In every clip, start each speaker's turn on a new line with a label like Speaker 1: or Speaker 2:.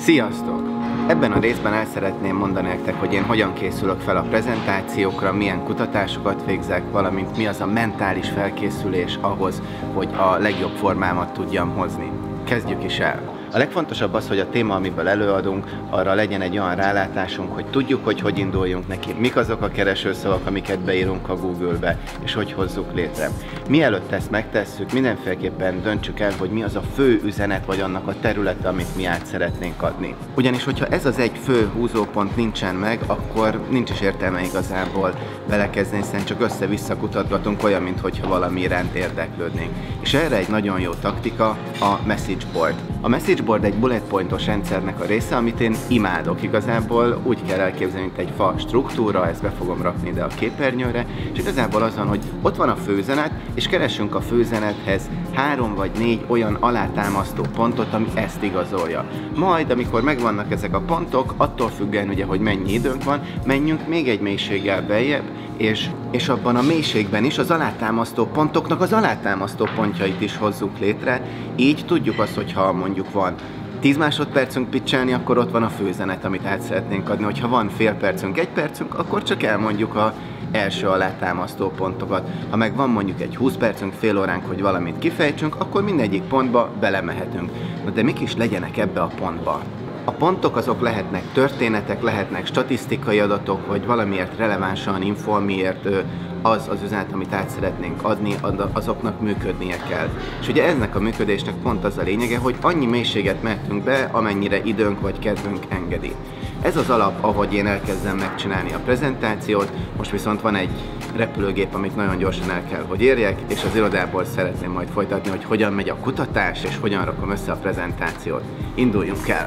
Speaker 1: Sziasztok! Ebben a részben el szeretném mondani nektek, hogy én hogyan készülök fel a prezentációkra, milyen kutatásokat végzek, valamint mi az a mentális felkészülés ahhoz, hogy a legjobb formámat tudjam hozni. Kezdjük is el! A legfontosabb az, hogy a téma, amiből előadunk, arra legyen egy olyan rálátásunk, hogy tudjuk, hogy induljunk neki, mik azok a keresőszavak, amiket beírunk a Google-be, és hogy hozzuk létre. Mielőtt ezt megtesszük, mindenféleképpen döntsük el, hogy mi az a fő üzenet, vagy annak a területe, amit mi át szeretnénk adni. Ugyanis, hogyha ez az egy fő húzópont nincsen meg, akkor nincs is értelme igazából belekezdeni, hiszen csak össze-vissza kutatgatunk, olyan, mintha valami iránt érdeklődnénk. És erre egy nagyon jó taktika a message board. A message board egy bullet pointos rendszernek a része, amit én imádok. Igazából úgy kell elképzelni, mint egy fa struktúra, ezt be fogom rakni ide a képernyőre, és igazából az van, hogy ott van a főüzenet, és keresünk a főüzenethez 3 vagy 4 olyan alátámasztó pontot, ami ezt igazolja. Majd, amikor megvannak ezek a pontok, attól függően ugye, hogy mennyi időnk van, menjünk még egy mélységgel beljebb, és abban a mélységben is az alátámasztó pontoknak az alátámasztó pontjait is hozzuk létre. Így tudjuk azt, hogyha mondjuk van 10 másodpercünk pitchelni, akkor ott van a főüzenet, amit át szeretnénk adni. Hogyha van fél percünk, 1 percünk, akkor csak elmondjuk az első alátámasztó pontokat. Ha meg van mondjuk egy 20 percünk, fél óránk, hogy valamit kifejtsünk, akkor mindegyik pontba belemehetünk. Na de mik is legyenek ebbe a pontba? A pontok azok lehetnek történetek, lehetnek statisztikai adatok, vagy valamiért relevánsan, infómiért az üzenet, amit át szeretnénk adni, azoknak működnie kell. És ugye ennek a működésnek pont az a lényege, hogy annyi mélységet mehetünk be, amennyire időnk vagy kedvünk engedi. Ez az alap, ahogy én elkezdem megcsinálni a prezentációt, most viszont van egy repülőgép, amit nagyon gyorsan el kell, hogy érjek, és az irodából szeretném majd folytatni, hogy hogyan megy a kutatás, és hogyan rakom össze a prezentációt. Induljunk el!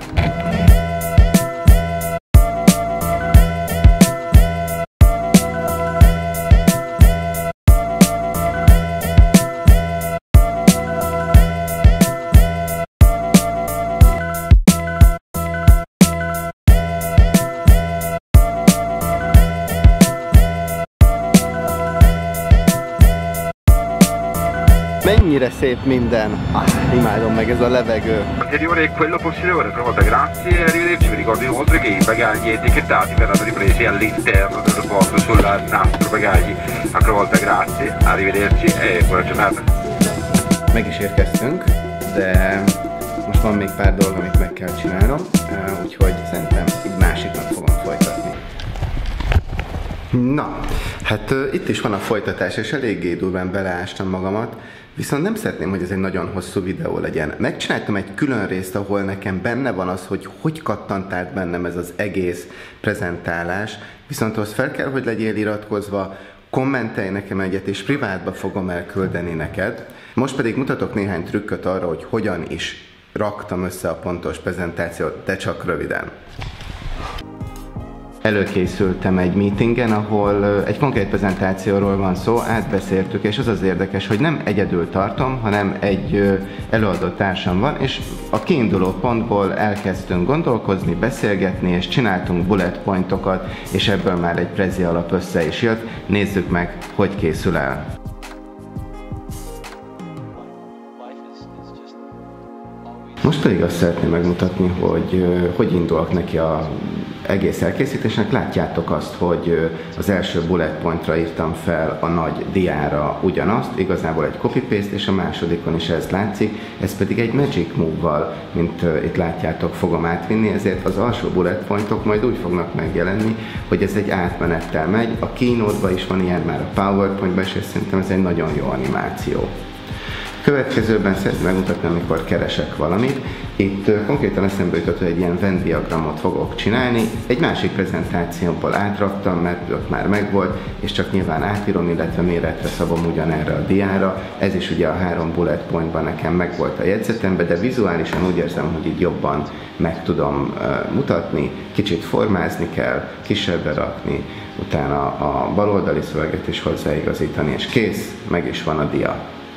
Speaker 1: Mennyire szép minden! Imádom meg ez a levegő!
Speaker 2: Anteriore quello posteriore, una volta grazie, arrivederci. Vi ricordo inoltre che i bagagli etichettati verranno ripresi all'interno del porto sul nastro bagagli. Altra volta grazie, arrivederci e buona giornata.
Speaker 1: Meg is érkeztünk, de most van még pár dolog, amit meg kell csinálnom, úgyhogy szerintem egy másiknak fogom folytatni. Na, hát itt is van a folytatás, és eléggé durván beleástam magamat, viszont nem szeretném, hogy ez egy nagyon hosszú videó legyen. Megcsináltam egy külön részt, ahol nekem benne van az, hogy kattant át bennem ez az egész prezentálás, viszont ahhoz fel kell, hogy legyél iratkozva, kommentelj nekem egyet, és privátba fogom elküldeni neked. Most pedig mutatok néhány trükköt arra, hogy hogyan is raktam össze a pontos prezentációt, de csak röviden. Előkészültem egy meetingen, ahol egy konkrét prezentációról van szó, átbeszéltük, és az az érdekes, hogy nem egyedül tartom, hanem egy előadó társam van, és a kiinduló pontból elkezdtünk gondolkozni, beszélgetni, és csináltunk bullet pointokat, és ebből már egy prezi alap össze is jött. Nézzük meg, hogy készül el. Most pedig azt szeretném megmutatni, hogy indulok neki az egész elkészítésnek. Látjátok azt, hogy az első bullet pointra írtam fel a nagy diára ugyanazt, igazából egy copy-paste, és a másodikon is ez látszik, ez pedig egy magic move-val, mint itt látjátok, fogom átvinni, ezért az alsó bullet pointok majd úgy fognak megjelenni, hogy ez egy átmenettel megy, a Keynote-ban is van ilyen, már a PowerPoint-ban is, és szerintem ez egy nagyon jó animáció. Következőben szeretném megmutatni, amikor keresek valamit. Itt konkrétan eszembe jutott, hogy egy ilyen Venn diagramot fogok csinálni. Egy másik prezentációból átraktam, mert ott már megvolt, és csak nyilván átírom, illetve méretre szabom ugyanerre a diára. Ez is ugye a 3 bullet pointban nekem megvolt a jegyzetemben, de vizuálisan úgy érzem, hogy így jobban meg tudom mutatni. Kicsit formázni kell, kisebbre rakni, utána a baloldali szöveget is hozzáigazítani, és kész, meg is van a dia.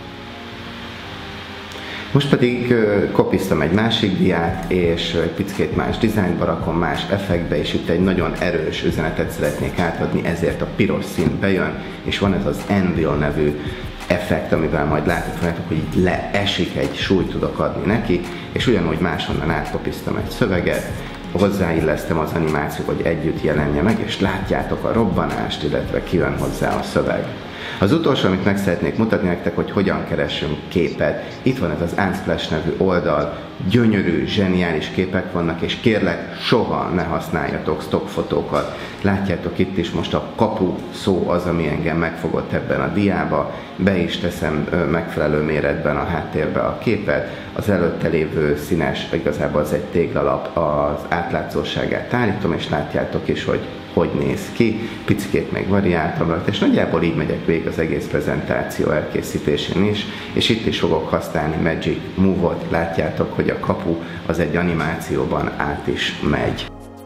Speaker 1: Most pedig kopiztam egy másik diát, és egy picit más dizájnba rakom, más effektbe, és itt egy nagyon erős üzenetet szeretnék átadni, ezért a piros szín bejön, és van ez az Anvil nevű effekt, amivel majd láthatjátok, hogy itt leesik, egy súlyt tudok adni neki, és ugyanúgy máshonnan átkopisztam egy szöveget, hozzáillesztem az animációt, hogy együtt jelenje meg, és látjátok a robbanást, illetve kijön hozzá a szöveg. Az utolsó, amit meg szeretnék mutatni nektek, hogy hogyan keresünk képet. Itt van ez az Unsplash nevű oldal, gyönyörű, zseniális képek vannak, és kérlek, soha ne használjatok stockfotókat. Látjátok itt is most a kapu szó az, ami engem megfogott ebben a diába. Be is teszem megfelelő méretben a háttérbe a képet. Az előtte lévő színes, igazából az egy téglalap, az átlátszóságát állítom, és látjátok is, hogy néz ki. Picikét még variáltam rajta, és nagyjából így megyek végig az egész prezentáció elkészítésén is, és itt is fogok használni Magic Move-ot. Látjátok, hogy a kapu az egy animációban át is megy.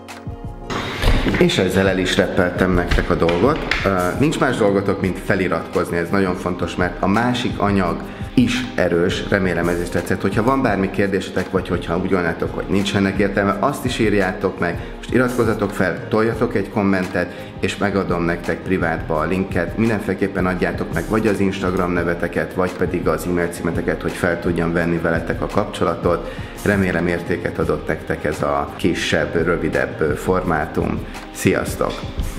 Speaker 1: És ezzel el is reppeltem nektek a dolgot. Nincs más dolgotok, mint feliratkozni, ez nagyon fontos, mert a másik anyag is erős, remélem ez is tetszett. Hogyha van bármi kérdésetek, vagy hogyha úgy gondoljátok, hogy nincs ennek értelme, azt is írjátok meg. Most iratkozzatok fel, toljatok egy kommentet, és megadom nektek privátba a linket. Mindenféleképpen adjátok meg vagy az Instagram neveteket, vagy pedig az e-mail címeteket, hogy fel tudjam venni veletek a kapcsolatot. Remélem értéket adott nektek ez a kisebb, rövidebb formátum. Sziasztok!